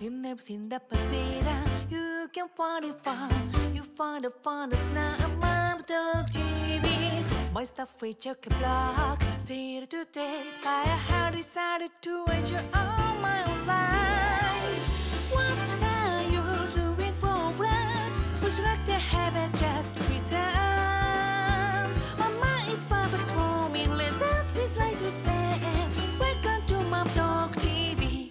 You've never seen the past better. You can find it fun. You find the fun of now. I'm Talk TV. My stuff free check a block. Still today, I have decided to enjoy all my life. What are you doing for us? Would you like to have a chat with us? My mind is perfect for me. Let's dance, please rise to stand. Welcome to my Talk TV.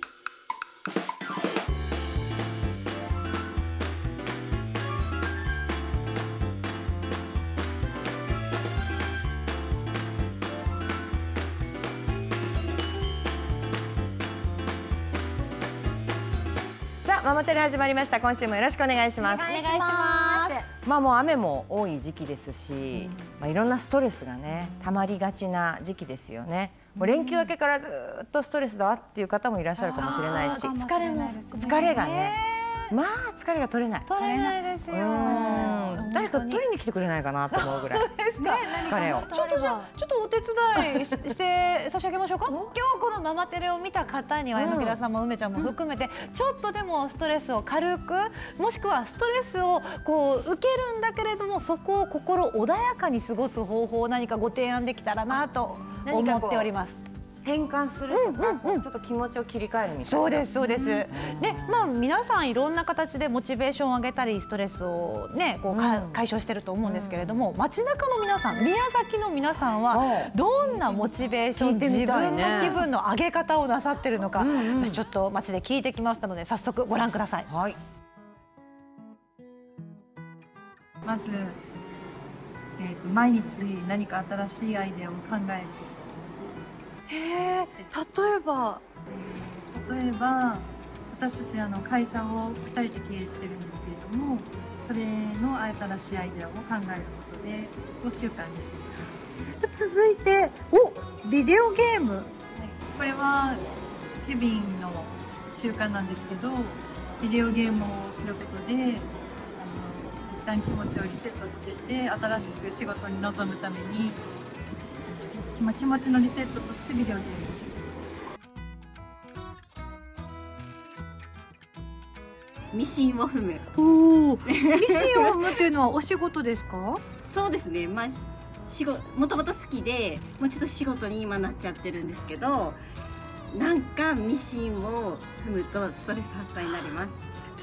ママテレ始まりました。今週もよろしくお願いします。 お願いします。 もう雨も多い時期ですし、いろんなストレスがね溜まりがちな時期ですよね。もう連休明けからずっとストレスだっていう方もいらっしゃるかもしれないし、疲れがね、まあ疲れが取れない。 取れないですよ。 誰か取りに来てくれないかなと思うぐらい疲れを。 ちょっとお手伝いして差し上げましょうか。今日このママテレを見た方には榎田さんも梅ちゃんも含めてちょっとでもストレスを軽く、もしくはストレスをこう受けるんだけれどもそこを心穏やかに過ごす方法を何かご提案できたらなと思っております。 変換するとか、ちょっと気持ちを切り替えるみたいな。 そうですそうです。で、まあ皆さんいろんな形でモチベーションを上げたりストレスをねこう解消してると思うんですけれども、街中の皆さん、宮崎の皆さんはどんなモチベーション、自分の気分の上げ方をなさってるのか、私ちょっと街で聞いてきましたので早速ご覧ください。 はい。 まず、毎日何か新しいアイデアを考える。 例えば私たち会社を2人で経営してるんですけれども、それの新しいアイデアを考えることでを習慣にしています。 続いてビデオゲーム。 これはケビンの習慣なんですけど、ビデオゲームをすることで一旦気持ちをリセットさせて新しく仕事に臨むために気持ちのリセットとしてビデオゲームをしています。 ミシンを踏む。 ミシンを踏むっていうのはお仕事ですか？ そうですね。まあもともと好きで、もうちょっと仕事に今なっちゃってるんですけど、なんかミシンを踏むとストレス発散になります。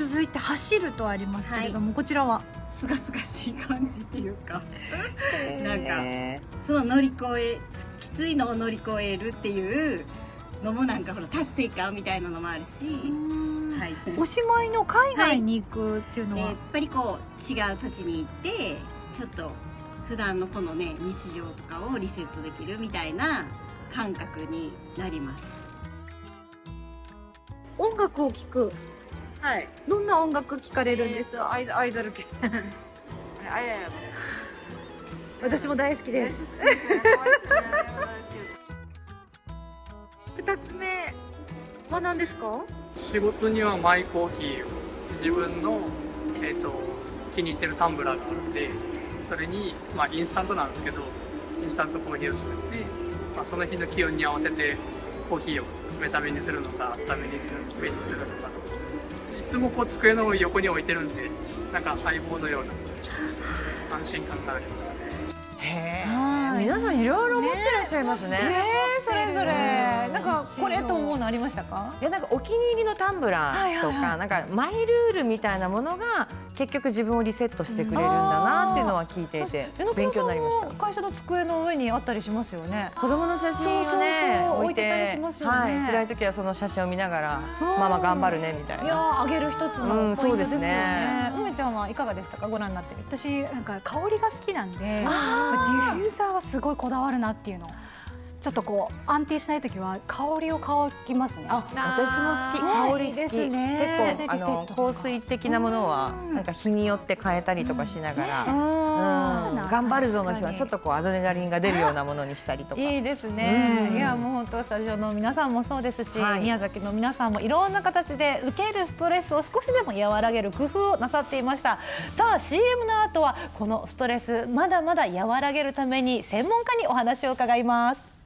続いて走るとありますけれども、こちらはすがすがしい感じっていうかなんかその乗り越え、きついのを乗り越えるっていうのもなんかほら達成感みたいなのもあるし、はい、 おしまいの海外に行くっていうのは、 やっぱりこう違う土地に行ってちょっと普段のこのね日常とかをリセットできるみたいな感覚になります。 音楽を聴く。 はい。 どんな音楽聴かれるんですか？ アイドル系。 私も大好きです。2つ目は何ですか？ 仕事にはマイコーヒーを、自分の、気に入ってるタンブラーがあるので、それに、インスタントなんですけど、インスタントコーヒーを作って、その日の気温に合わせてコーヒーを冷ためにするのか温めにするのか上にするのか、いつもこう机の横に置いてるんで、なんか相棒のような安心感がありますね。 へえ、皆さんいろいろ持ってらっしゃいますね。 それぞれなんかこれと思うのありましたか？ いや、なんかお気に入りのタンブラーとか、なんかマイルールみたいなものが結局自分をリセットしてくれるんだなっていうのは聞いていて勉強になりました。 会社の机の上にあったりしますよね。 子供の写真をね置いて、辛い時はその写真を見ながらママ頑張るねみたいな。 いや、あげる一つのポイントですよね。梅ちゃんはいかがでしたか？ご覧になってみて。 私なんか香りが好きなんで、ディフューザーはすごいこだわるなっていうの。ちょっとこう安定しないときは香りを香りますね。 私も好き、香り好き。結構香水的なものはなんか日によって変えたりとかしながら、頑張るぞの日はちょっとこうアドレナリンが出るようなものにしたりとか。 いいですね。いや、もう本当スタジオの皆さんもそうですし、宮崎の皆さんもいろんな形で受けるストレスを少しでも和らげる工夫をなさっていました。さあ CM の後はこのストレスまだまだ和らげるために専門家にお話を伺います。